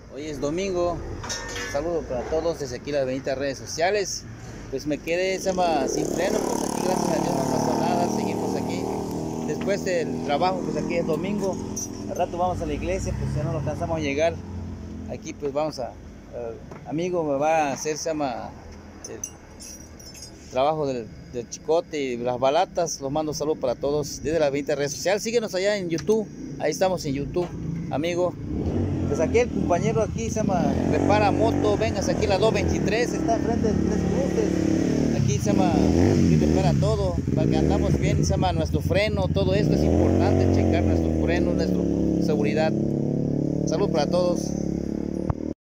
Hoy es domingo. Saludo para todos desde aquí las benditas redes sociales. Pues me quedé sin freno, pues aquí gracias a Dios no pasó nada, seguimos aquí. Después del trabajo, pues aquí es domingo. Al rato vamos a la iglesia, pues ya no nos alcanzamos a llegar. Aquí pues vamos amigo me va a hacer el trabajo del chicote y las balatas. Los mando saludos para todos desde las benditas redes sociales. Síguenos allá en YouTube, ahí estamos en YouTube, amigo. Pues aquí el compañero aquí repara moto. Vengas aquí la 223, está enfrente de Tres Cruces. Aquí aquí repara todo para que andamos bien. Nuestro freno, todo esto es importante, checar nuestro freno, nuestra seguridad. Salud para todos.